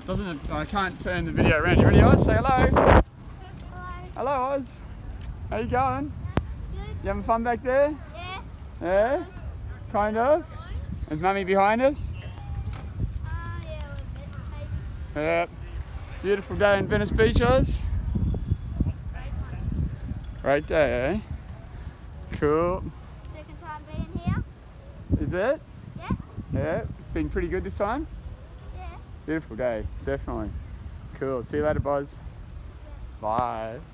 I can't turn the video around. You ready, Oz? Say hello. Hello. Hello, Oz. How you going? Good. You having fun back there? Yeah. Yeah? Kind of? Is Mummy behind us? Yeah, a little bit, maybe. Yeah. Beautiful day in Venice Beach, Oz. Great day, eh? Cool. Second time being here? Is it? Yeah. Yeah. It's been pretty good this time? Yeah. Beautiful day, definitely. Cool. See you later, Buzz. Bye.